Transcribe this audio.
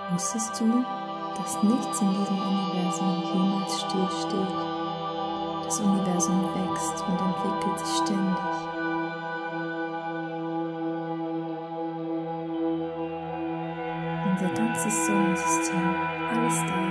Wusstest du, dass nichts in diesem Universum jemals stillsteht? Das Universum wächst und entwickelt sich ständig. Unser ganzes Sonnensystem, alles da